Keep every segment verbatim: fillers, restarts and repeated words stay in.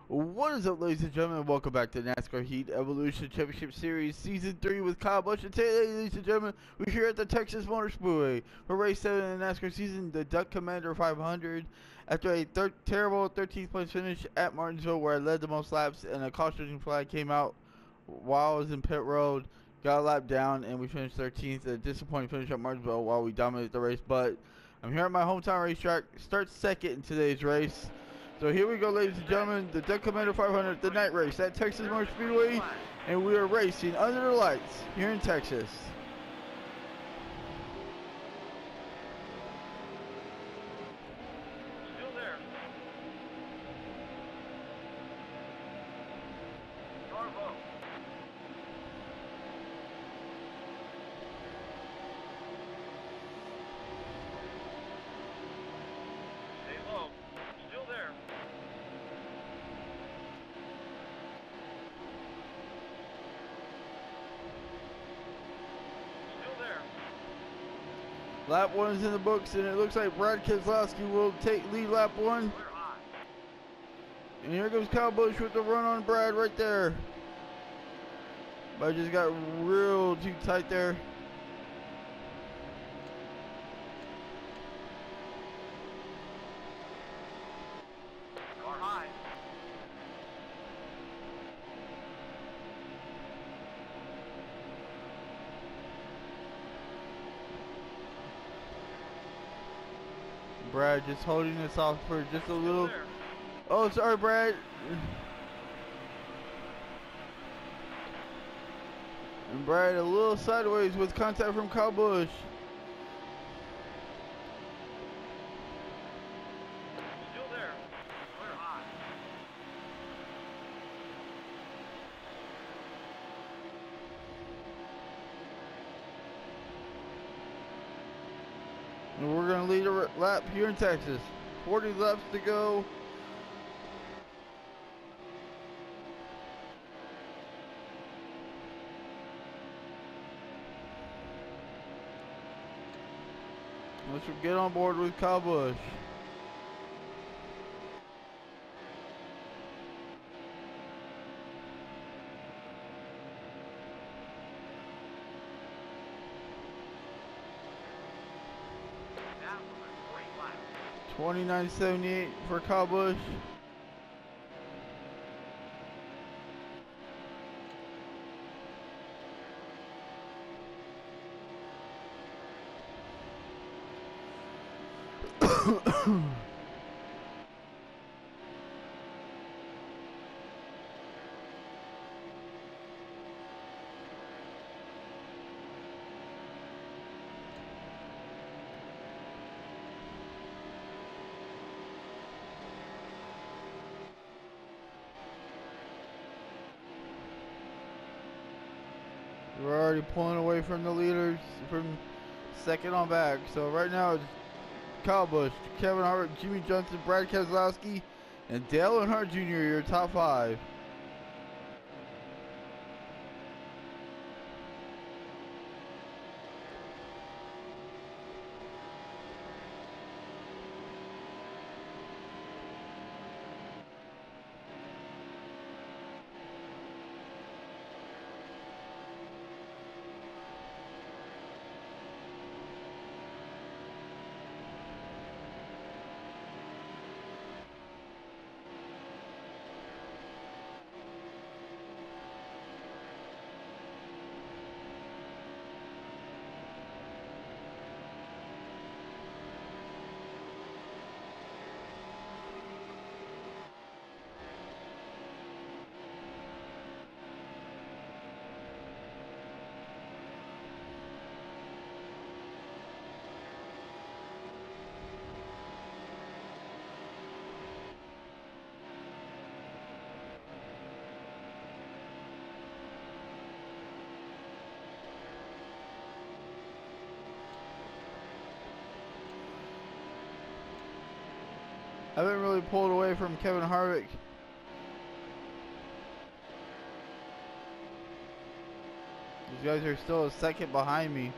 What is up, ladies and gentlemen? Welcome back to NASCAR Heat Evolution Championship Series Season three with Kyle Busch. And today, ladies and gentlemen, we're here at the Texas Motor Speedway for Race seven in the NASCAR season, the Duck Commander five hundred. After a thir terrible thirteenth place finish at Martinsville, where I led the most laps, and a caution flag came out while I was in pit road, got a lap down, and we finished thirteenth. A disappointing finish at Martinsville while we dominated the race, but I'm here at my hometown racetrack. Start second in today's race. So here we go, ladies and gentlemen, the Duck Commander five hundred, the night race at Texas Motor Speedway, and we are racing under the lights here in Texas. Still there. Carvo. Stay low. Still there. Still there. Lap one is in the books, and it looks like Brad Keselowski will take lead lap one. Clear high. And here comes Kyle Busch with the run on Brad right there. But I just got real too tight there. Car high. Brad just holding us off for just a Still little. there. Oh, sorry, Brad. And Brad a little sideways with contact from Kyle Busch. Still there. Clear high. And we're going to lead a lap here in Texas. forty laps to go. Let's get on board with Kyle Busch. That was a great lap. twenty-nine seventy-eight for Kyle Busch. We're already pulling away from the leaders from second on back. So right now it's Kyle Busch, Kevin Harvick, Jimmy Johnson, Brad Keselowski, and Dale Earnhardt Junior your top five. I haven't really pulled away from Kevin Harvick. These guys are still a second behind me.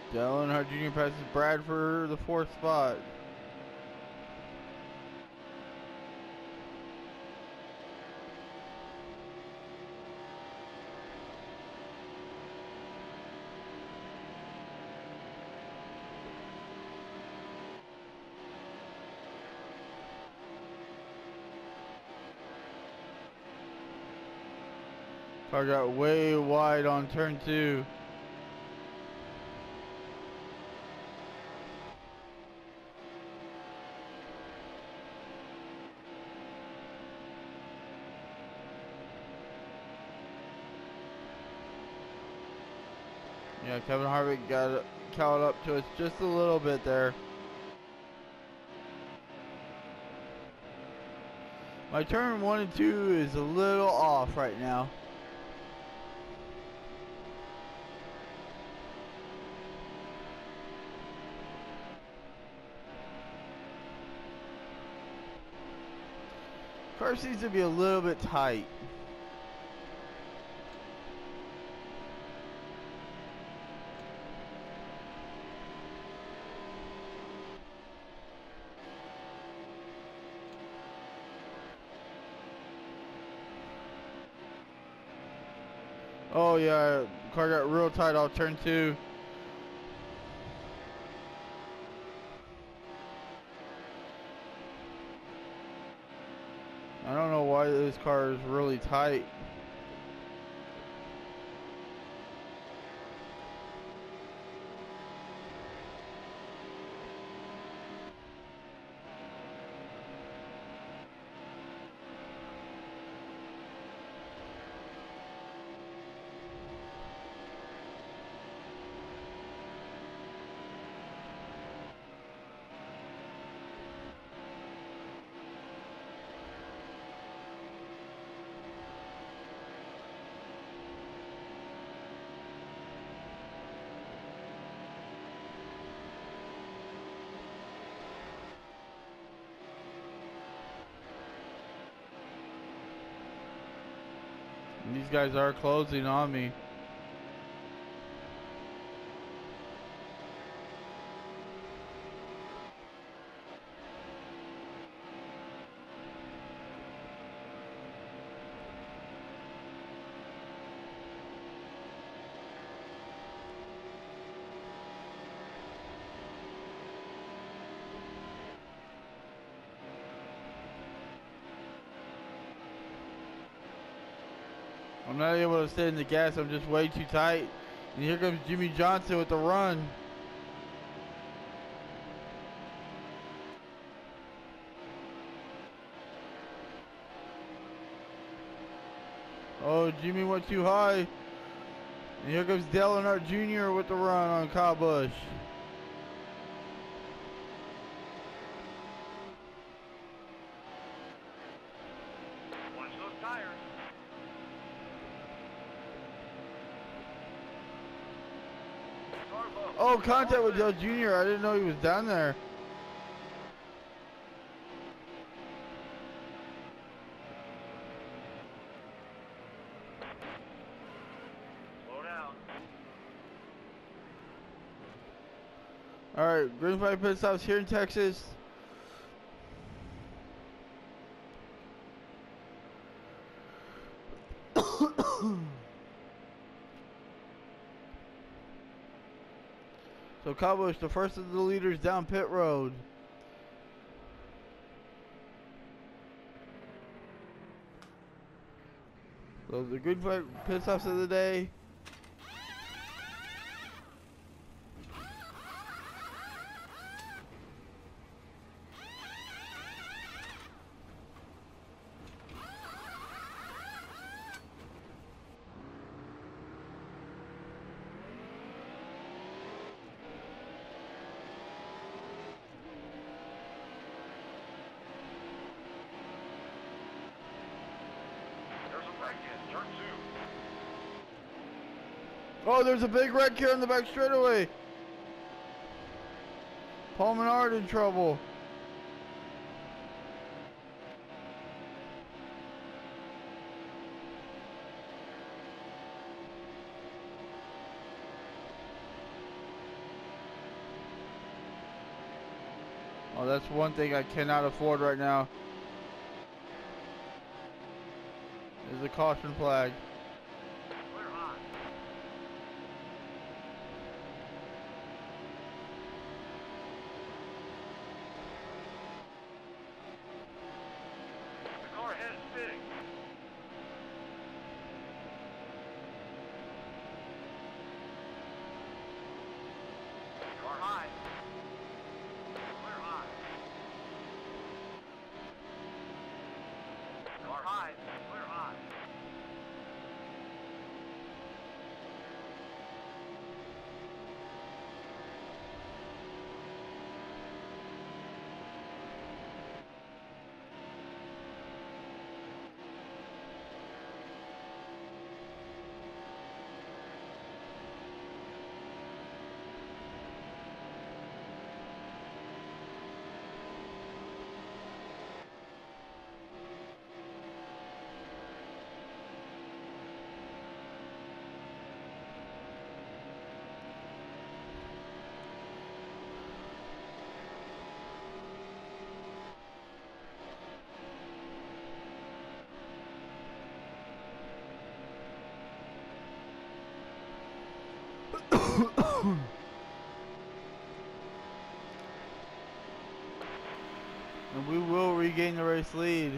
Dale Earnhardt Junior passes Brad for the fourth spot. Car got way wide on turn two. Yeah, Kevin Harvick got caught up to us just a little bit there. My turn one and two is a little off right now. Car seems to be a little bit tight. Oh yeah, car got real tight off turn two. I don't know why this car is really tight. And these guys are closing on me. I'm not able to stay in the gas, I'm just way too tight. And here comes Jimmy Johnson with the run. Oh, Jimmy went too high. And here comes Dale Earnhardt Junior with the run on Kyle Busch. Watch those tires. Car low. Oh, contact with Dale Junior I didn't know he was down there. Slow down. Alright, green flag pit stops here in Texas. So Kyle Busch, the first of the leaders down pit road. So the green flag pit stops of the day. There's a wreck in turn two. Oh, there's a big wreck here on the back straightaway. Paul Menard in trouble. Oh, that's one thing I cannot afford right now. Is a caution flag. Clear high. The car ahead is spinning. Car high. Clear high. Car high. Clear high. And we will regain the race lead.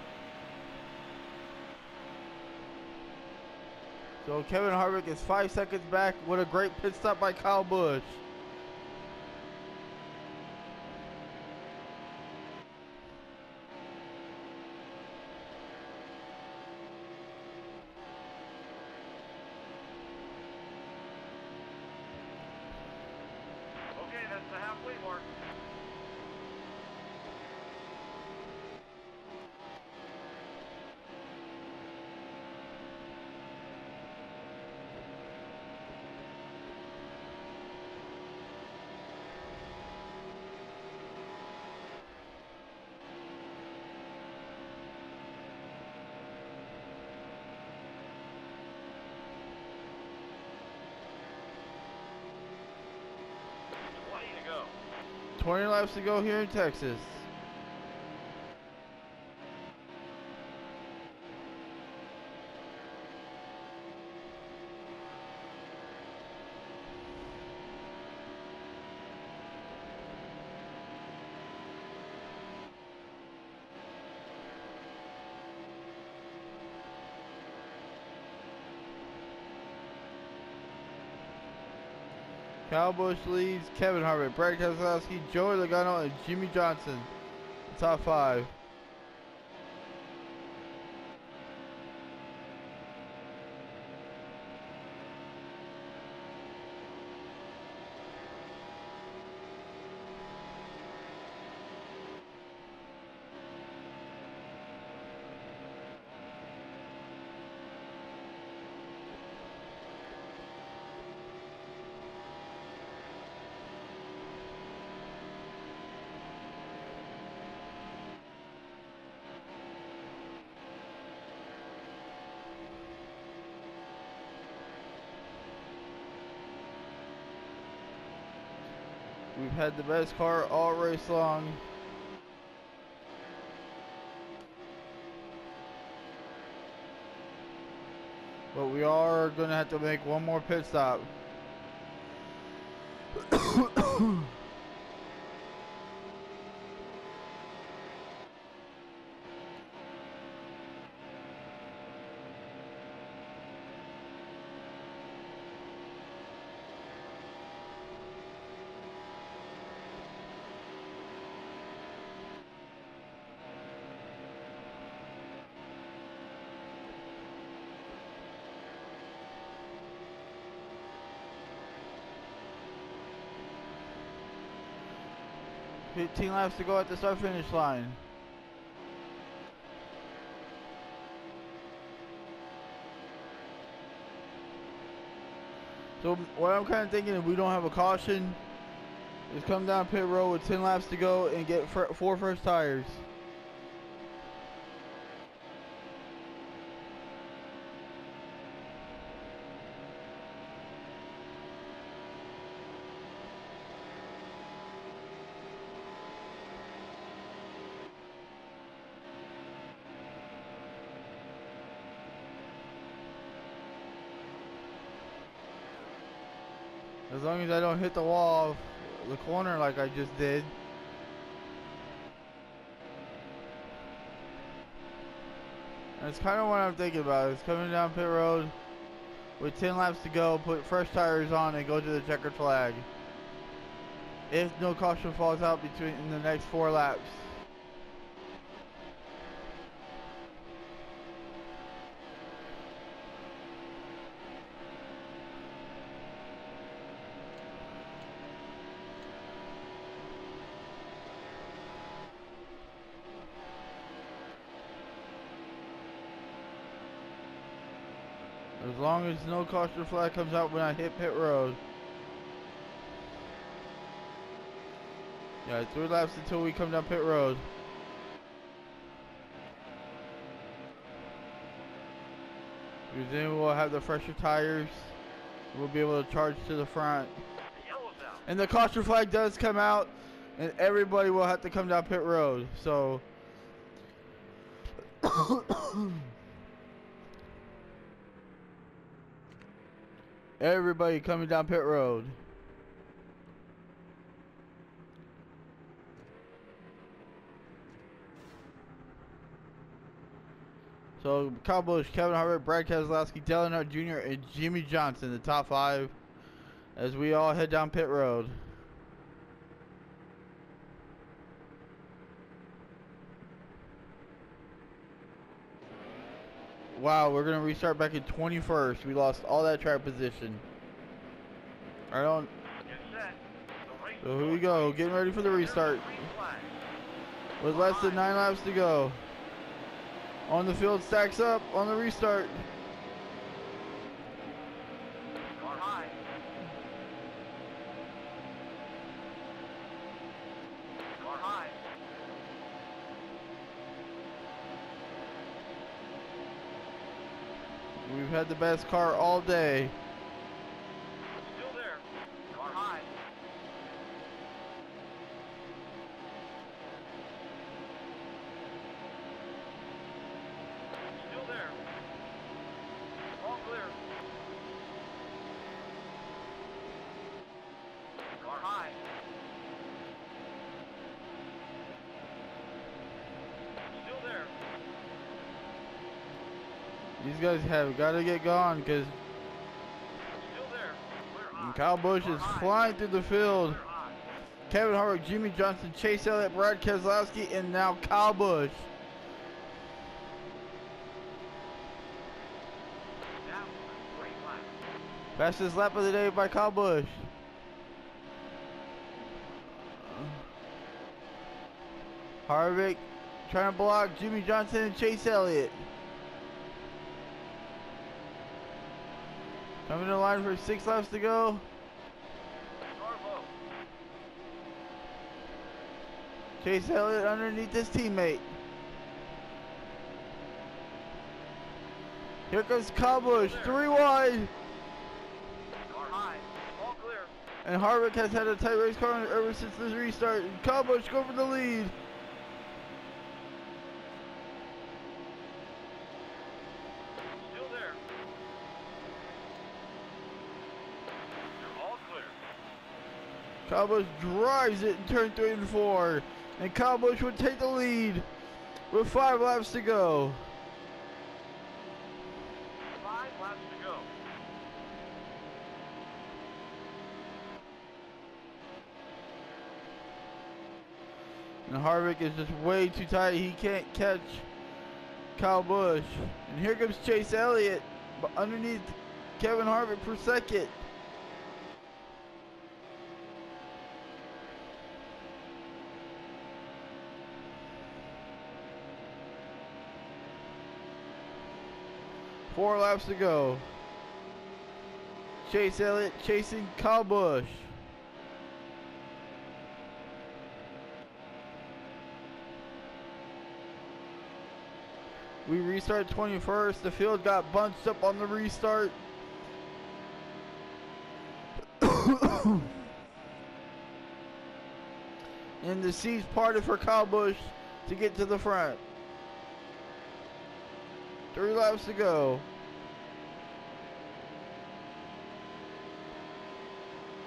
So Kevin Harvick is five seconds back with a great pit stop by Kyle Busch. Okay, that's the halfway mark. twenty to go. twenty laps to go here in Texas. Kyle Busch leads Kevin Harvick, Brad Keselowski, Joey Logano, and Jimmy Johnson. Top five. We've had the best car all race long. But we are going to have to make one more pit stop. fifteen laps to go at the start finish line. So what I'm kind of thinking, if we don't have a caution, is come down pit road with ten laps to go and get fr four first tires. As long as I don't hit the wall, the corner like I just did. That's kind of what I'm thinking about. It's coming down pit road with ten laps to go, put fresh tires on, and go to the checkered flag. If no caution falls out between in the next four laps. As long as no caution flag comes out when I hit pit road. Yeah, three laps until we come down pit road. Because then we'll have the fresher tires. We'll be able to charge to the front. And the caution flag does come out, and everybody will have to come down pit road. So everybody coming down pit road. So Kyle Busch, Kevin Harvick, Brad Keselowski, Dale Earnhardt Junior, and Jimmy Johnson, the top five, as we all head down pit road. Wow, we're gonna restart back in twenty-first. We lost all that track position. I don't. So here we go, getting ready for the restart. With less than nine laps to go. On the field, stacks up on the restart. Car high. Car high. We've had the best car all day. Still there. Car high. Still there. All clear. Car high. Still there. These guys have got to get gone because Still there. Clear high. Kyle Busch Car is high. flying through the field. Clear high. Kevin Harvick, Jimmy Johnson, Chase Elliott, Brad Keselowski, and now Kyle Busch. That was a great lap. Fastest lap of the day by Kyle Busch. Harvick trying to block Jimmy Johnson and Chase Elliott. Coming to line for six laps to go. Car low. Chase Elliott underneath his teammate. Here comes Kyle Busch, three wide. Car high. All clear. And Harvick has had a tight race car ever since this restart. And Kyle Busch go for the lead. Still there. They're all clear. Kyle Busch drives it in turn three and four. And Kyle Busch would take the lead with five laps to go. Five laps to go. And Harvick is just way too tight. He can't catch Kyle Busch. And here comes Chase Elliott but underneath Kevin Harvick for second. Four laps to go. Chase Elliott chasing Kyle Busch. We restart twenty-first. The field got bunched up on the restart. And the seats parted for Kyle Busch to get to the front. Three laps to go.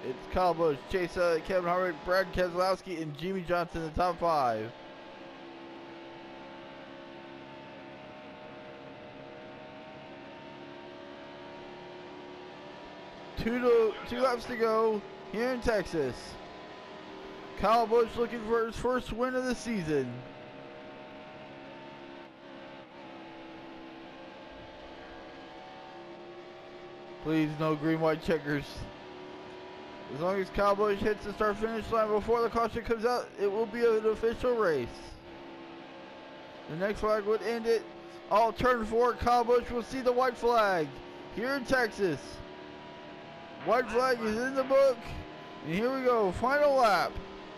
It's Kyle Busch, Chase Elliott, Kevin Harvick, Brad Keselowski, and Jimmy Johnson in the top five. Two, to, two laps to go here in Texas. Kyle Busch looking for his first win of the season. Please, no green, white checkers. As long as Kyle Busch hits the start-finish line before the caution comes out, it will be an official race. The next flag would end it. All turn four, Kyle Busch will see the white flag here in Texas. White flag is in the book. And here we go, final lap.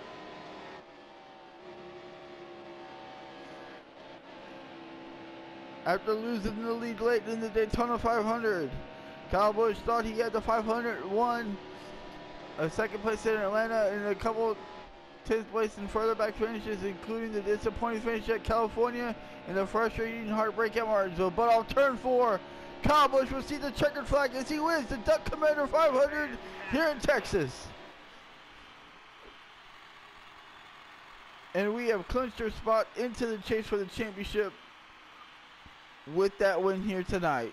After losing the lead late in the Daytona five hundred, Kyle Busch thought he had the five hundred one, a second place in Atlanta, and a couple tenth place and further back finishes, including the disappointing finish at California and the frustrating heartbreak at Martinsville. But on turn four, Kyle Busch will see the checkered flag as he wins the Duck Commander five hundred here in Texas. And we have clinched our spot into the chase for the championship with that win here tonight.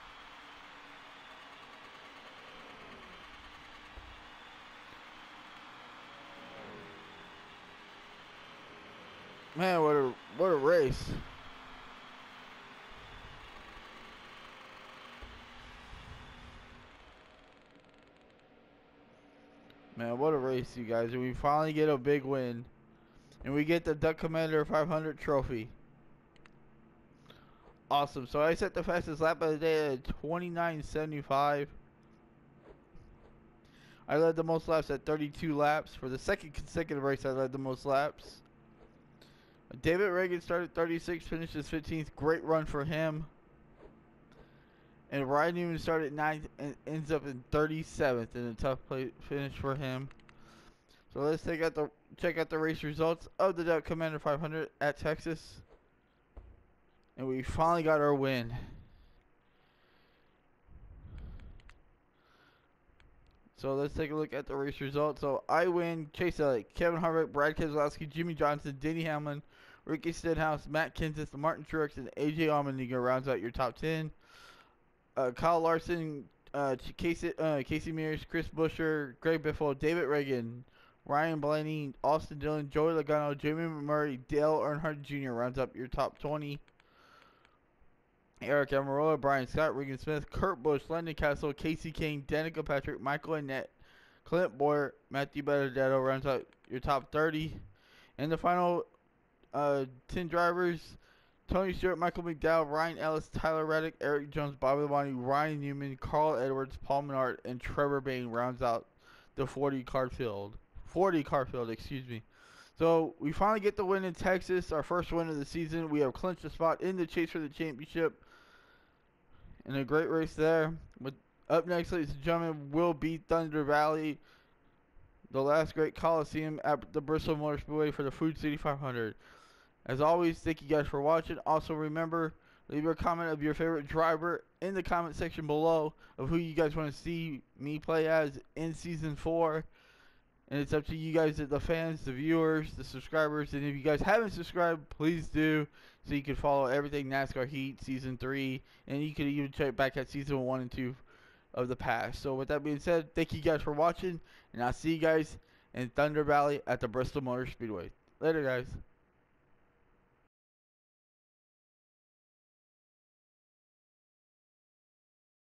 Man, what a what a race. Man, what a race, you guys. And we finally get a big win. And we get the Duck Commander five hundred trophy. Awesome. So I set the fastest lap of the day at twenty-nine seventy-five. I led the most laps at thirty-two laps. For the second consecutive race, I led the most laps. David Reagan started thirty-six, finished his fifteenth. Great run for him. And Ryan Newman started ninth and ends up in thirty-seventh in a tough play finish for him. So let's take out the check out the race results of the Duck Commander five hundred at Texas. And we finally got our win. So let's take a look at the race results. So I win, Chase Elliott, Kevin Harvick, Brad Keselowski, Jimmy Johnson, Denny Hamlin, Ricky Stenhouse, Matt Kenseth, Martin Truex, and A J Allmendinger rounds out your top ten. Uh, Kyle Larson, uh, Casey, uh, Casey Mears, Chris Buescher, Greg Biffle, David Reagan, Ryan Blaney, Austin Dillon, Joey Logano, Jamie McMurray, Dale Earnhardt Junior rounds up your top twenty. Eric Almirola, Brian Scott, Regan Smith, Kurt Busch, Landon Castle, Casey Kane, Danica Patrick, Michael Annette, Clint Boyer, Matthew Benedetto rounds out your top thirty. And the final uh, ten drivers, Tony Stewart, Michael McDowell, Ryan Ellis, Tyler Reddick, Eric Jones, Bobby Labonte, Ryan Newman, Carl Edwards, Paul Menard, and Trevor Bayne rounds out the forty car field. forty car field, excuse me. So we finally get the win in Texas, our first win of the season. We have clinched a spot in the chase for the championship. And a great race there. With up next, ladies and gentlemen, will be Thunder Valley, the last great Coliseum at the Bristol Motor Speedway for the Food City five hundred. As always, thank you guys for watching. Also remember, leave your comment of your favorite driver in the comment section below of who you guys want to see me play as in season four. And it's up to you guys, the fans, the viewers, the subscribers. And if you guys haven't subscribed, please do, so you can follow everything NASCAR Heat Season three. And you can even check back at Season one and two of the past. So with that being said, thank you guys for watching. And I'll see you guys in Thunder Valley at the Bristol Motor Speedway. Later, guys.